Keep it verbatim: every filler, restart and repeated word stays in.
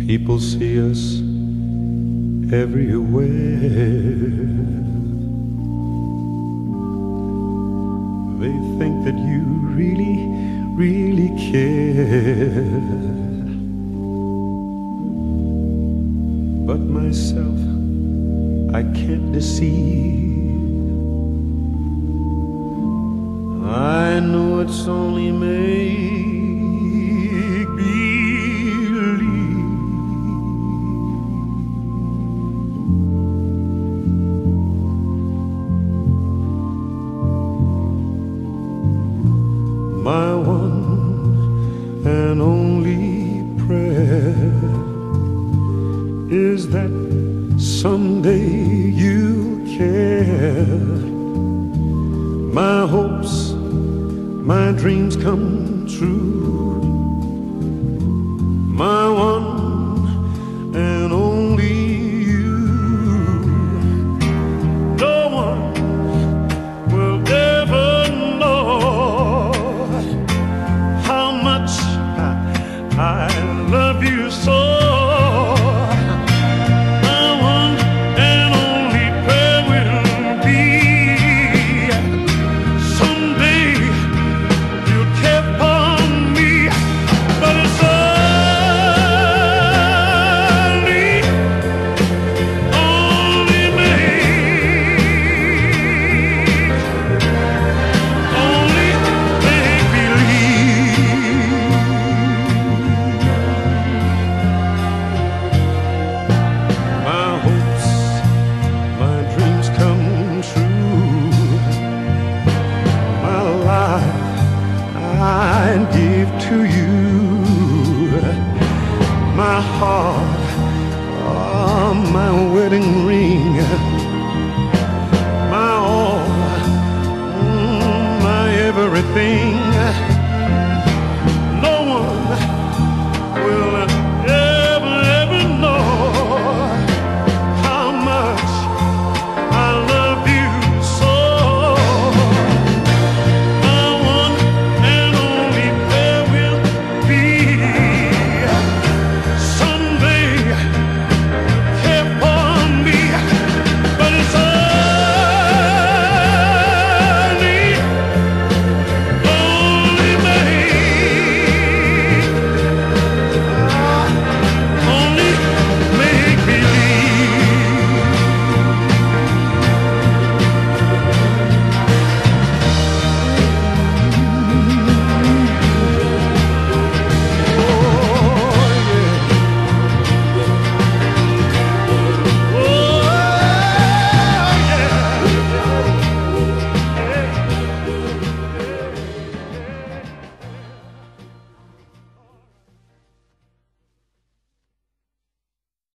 People see us everywhere. They think that you really, really care. But myself, I can't deceive. I know it's only make believe. My one and only prayer is that someday you'll care. My hopes, my dreams come true. My one and only you. No one will ever know how much I, I love you so. I'd give to you my heart, oh, my wedding ring, my all, mm, my everything.